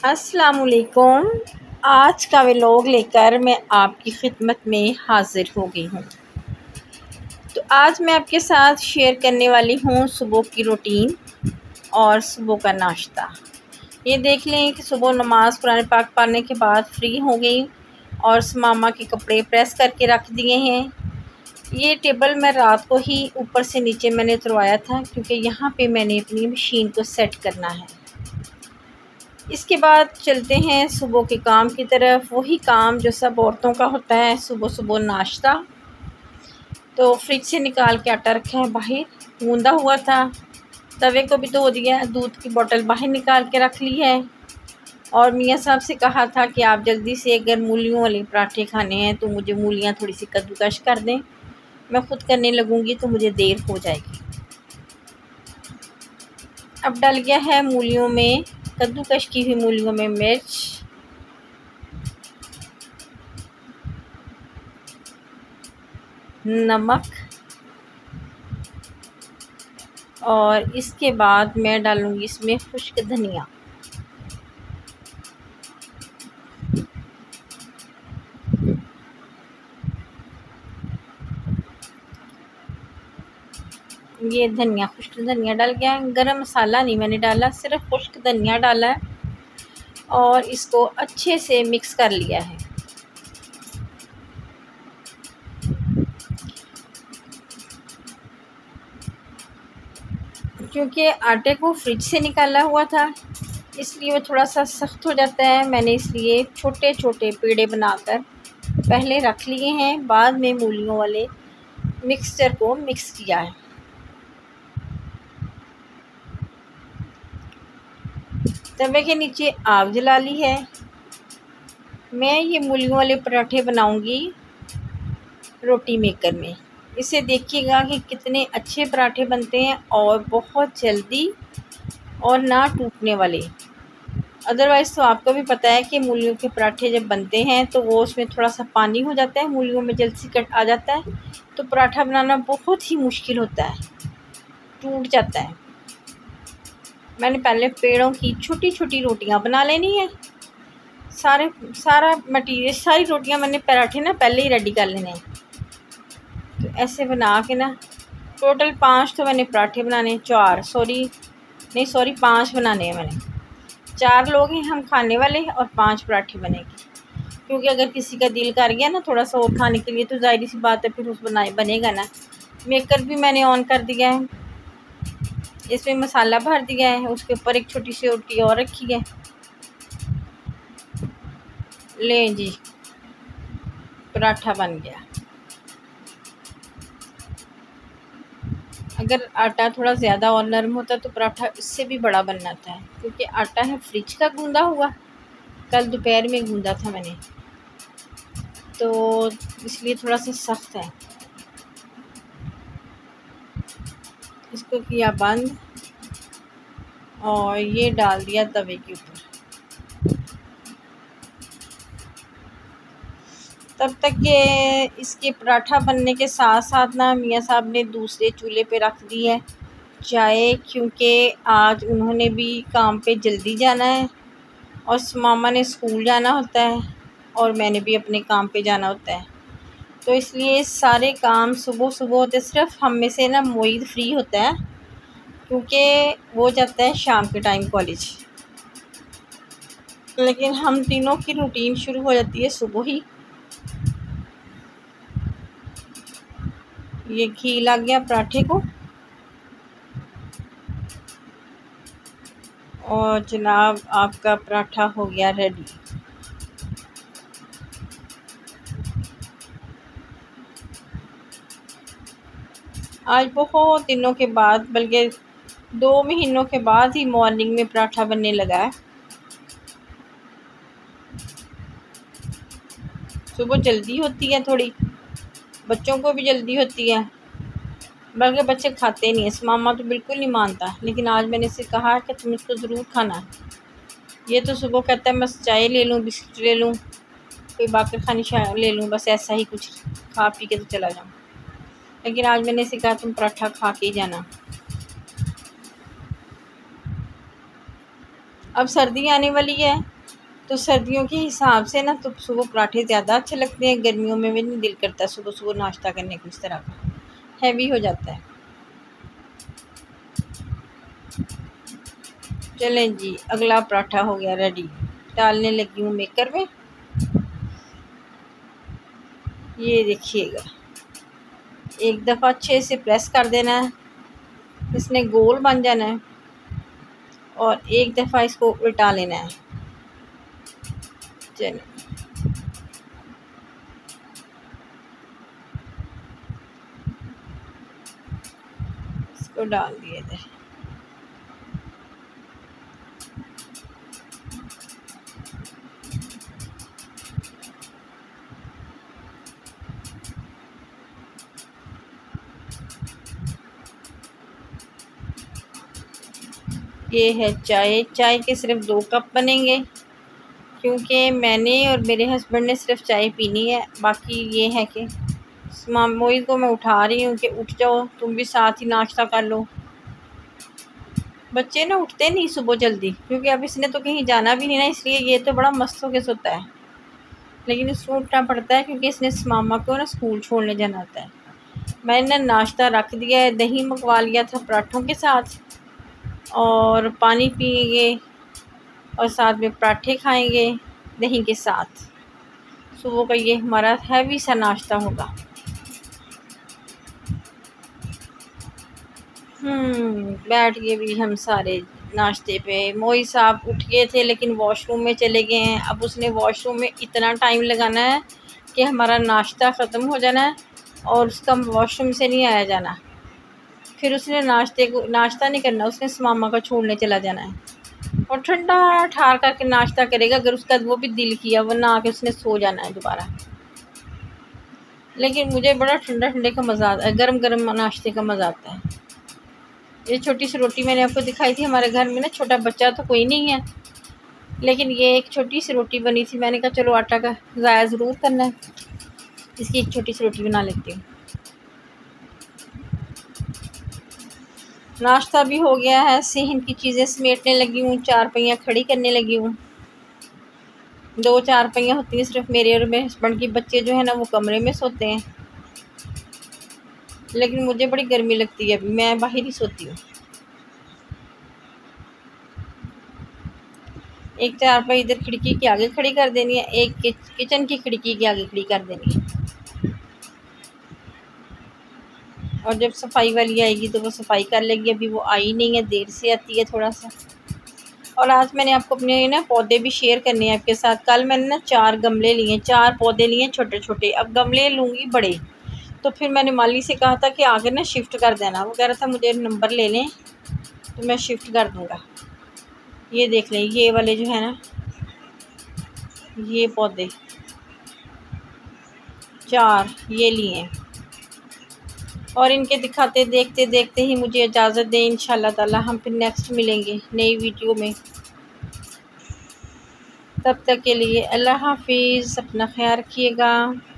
अस्सलामुअलैकुम। आज का व्लॉग लेकर मैं आपकी खिदमत में हाज़िर हो गई हूँ। तो आज मैं आपके साथ शेयर करने वाली हूँ सुबह की रूटीन और सुबह का नाश्ता। ये देख लें कि सुबह नमाज़ कुरान पाक पढ़ने के बाद फ्री हो गई और मामा के कपड़े प्रेस करके रख दिए हैं। ये टेबल मैं रात को ही ऊपर से नीचे मैंने उतरवाया था क्योंकि यहाँ पे मैंने अपनी मशीन को सेट करना है। इसके बाद चलते हैं सुबह के काम की तरफ। वही काम जो सब औरतों का होता है, सुबह सुबह नाश्ता। तो फ्रिज से निकाल के आटा रखा है बाहर, गूंदा हुआ था। तवे को भी धो दिया, दूध की बोतल बाहर निकाल के रख ली है। और मियाँ साहब से कहा था कि आप जल्दी से अगर मूलियों वाले पराठे खाने हैं तो मुझे मूलियाँ थोड़ी सी कद्दूकश कर दें, मैं ख़ुद करने लगूँगी तो मुझे देर हो जाएगी। अब डल गया है मूलियों में, कद्दूकश की हुई मूलियों में मिर्च, नमक और इसके बाद मैं डालूँगी इसमें खुश्क धनिया। ये धनिया, खुश्क धनिया डल गया। गरम मसाला नहीं मैंने डाला, सिर्फ खुश्क धनिया डाला है और इसको अच्छे से मिक्स कर लिया है। क्योंकि आटे को फ्रिज से निकाला हुआ था इसलिए वो थोड़ा सा सख्त हो जाता है। मैंने इसलिए छोटे छोटे पेड़े बनाकर पहले रख लिए हैं, बाद में मूलियों वाले मिक्सचर को मिक्स किया है। तवे के नीचे आग जला ली है। मैं ये मूलियों वाले पराठे बनाऊंगी रोटी मेकर में। इसे देखिएगा कि कितने अच्छे पराठे बनते हैं और बहुत जल्दी और ना टूटने वाले। अदरवाइज़ तो आपको भी पता है कि मूलियों के पराठे जब बनते हैं तो वो उसमें थोड़ा सा पानी हो जाता है, मूलियों में जल्द से कट आ जाता है, तो पराठा बनाना बहुत ही मुश्किल होता है, टूट जाता है। मैंने पहले पेड़ों की छोटी छोटी रोटियां बना लेनी है। सारा मटीरियल, सारी रोटियां मैंने पराठे ना पहले ही रेडी कर लेने हैं। तो ऐसे बना के ना टोटल 5 तो मैंने पराठे बनाने, 5 बनाने हैं मैंने। 4 लोग हैं हम खाने वाले और 5 पराठे बनेंगे। क्योंकि अगर किसी का दिल कर गया ना थोड़ा सा और खाने के लिए तो ज़ाहिर सी बात है फिर उस बनेगा ना। मेकर भी मैंने ऑन कर दिया है, इसमें मसाला भर दिया है, उसके ऊपर एक छोटी सी रोटी और रखी है। लें जी, पराठा बन गया। अगर आटा थोड़ा ज़्यादा और नरम होता तो पराठा इससे भी बड़ा बनना था, क्योंकि आटा है फ्रिज का गूंदा हुआ, कल दोपहर में गूंदा था मैंने, तो इसलिए थोड़ा सा सख्त है। इसको किया बंद और ये डाल दिया तवे के ऊपर। तब तक ये इसके पराठा बनने के साथ साथ ना मियाँ साहब ने दूसरे चूल्हे पे रख दी है चाय, क्योंकि आज उन्होंने भी काम पे जल्दी जाना है और मामा ने स्कूल जाना होता है और मैंने भी अपने काम पे जाना होता है। तो इसलिए सारे काम सुबह सुबह होते। सिर्फ हम में से ना मोईद फ्री होता है क्योंकि वो जाता है शाम के टाइम कॉलेज, लेकिन हम तीनों की रूटीन शुरू हो जाती है सुबह ही। ये घी लग गया पराठे को और जनाब आपका पराठा हो गया रेडी। आज बहुत दिनों के बाद, बल्कि 2 महीनों के बाद ही मॉर्निंग में पराठा बनने लगा है। सुबह जल्दी होती है थोड़ी, बच्चों को भी जल्दी होती है, बल्कि बच्चे खाते नहीं है। मामा तो बिल्कुल नहीं मानता, लेकिन आज मैंने इसे कहा कि तुम इसको ज़रूर खाना है। ये तो सुबह कहता है बस चाय ले लूँ, बिस्किट ले लूँ, कोई बाकर खानी ले लूँ, बस ऐसा ही कुछ खा पी के तो चला जाऊँ। लेकिन आज मैंने इसे कहा तुम पराठा खा के ही जाना। अब सर्दी आने वाली है तो सर्दियों के हिसाब से ना तो सुबह पराठे ज़्यादा अच्छे लगते हैं, गर्मियों में भी नहीं दिल करता सुबह सुबह नाश्ता करने को, इस तरह का हैवी हो जाता है। चलें जी, अगला पराठा हो गया रेडी, डालने लगी हूँ मेकर में। ये देखिएगा, एक दफ़ा अच्छे से प्रेस कर देना है, इसने गोल बन जाना है और एक दफ़ा इसको उल्टा लेना है। चलिए इसको डाल दिए इधर। ये है चाय, चाय के सिर्फ 2 कप बनेंगे क्योंकि मैंने और मेरे हस्बैंड ने सिर्फ चाय पीनी है। बाकी ये है कि मोइज़ को मैं उठा रही हूँ कि उठ जाओ, तुम भी साथ ही नाश्ता कर लो। बच्चे ना उठते नहीं सुबह जल्दी, क्योंकि अब इसने तो कहीं जाना भी नहीं ना, इसलिए ये तो बड़ा मस्त होके सोता है, लेकिन इसको उठना पड़ता है क्योंकि इसने मामा को ना स्कूल छोड़ने जाना होता है। मैंने नाश्ता रख दिया है, दही मंगवा लिया था पराठों के साथ, और पानी पिएंगे और साथ में पराठे खाएंगे दही के साथ। सुबह का ये हमारा हैवी सा नाश्ता होगा। बैठ गए भी हम सारे नाश्ते पे। मोई साहब उठ गए थे लेकिन वॉशरूम में चले गए हैं। अब उसने वॉशरूम में इतना टाइम लगाना है कि हमारा नाश्ता ख़त्म हो जाना है और उसका वॉशरूम से नहीं आया जाना। फिर उसने नाश्ता नहीं करना, उसने मामा को छोड़ने चला जाना है और ठंडा ठार करके नाश्ता करेगा अगर उसका वो भी दिल किया, वरना आके उसने सो जाना है दोबारा। लेकिन मुझे बड़ा ठंडा ठंडे का मज़ा आता है, गरम गरम नाश्ते का मज़ा आता है। ये छोटी सी रोटी मैंने आपको दिखाई थी। हमारे घर में ना छोटा बच्चा तो कोई नहीं है, लेकिन ये एक छोटी सी रोटी बनी थी। मैंने कहा चलो आटा का ज़ाया ज़रूर करना है, इसकी एक छोटी सी रोटी बना लेती हूँ। नाश्ता भी हो गया है, सेहन की चीज़ें समेटने लगी हूँ, 4 पहियाँ खड़ी करने लगी हूँ। 2-4 पहियाँ होती हैं सिर्फ मेरे और मेरे हस्बैंड की। बच्चे जो है ना वो कमरे में सोते हैं, लेकिन मुझे बड़ी गर्मी लगती है, अभी मैं बाहर ही सोती हूँ। एक 4 पाई इधर खिड़की के आगे खड़ी कर देनी है, एक किचन की खिड़की के आगे खड़ी कर देनी है, और जब सफाई वाली आएगी तो वो सफाई कर लेगी। अभी वो आई नहीं है, देर से आती है थोड़ा सा। और आज मैंने आपको अपने ना पौधे भी शेयर करने हैं आपके साथ। कल मैंने ना 4 गमले लिए, 4 पौधे लिए छोटे छोटे। अब गमले लूँगी बड़े, तो फिर मैंने माली से कहा था कि आगे ना शिफ्ट कर देना। वो कह रहा था मुझे नंबर ले लें तो मैं शिफ्ट कर दूँगा। ये देख लें, ये वाले जो है ना, ये पौधे 4 ये लिए, और इनके दिखाते देखते देखते ही मुझे इजाज़त दें। इंशाल्लाह ताला हम फिर नेक्स्ट मिलेंगे नई वीडियो में। तब तक के लिए अल्लाह हाफिज़, अपना ख्याल रखिएगा।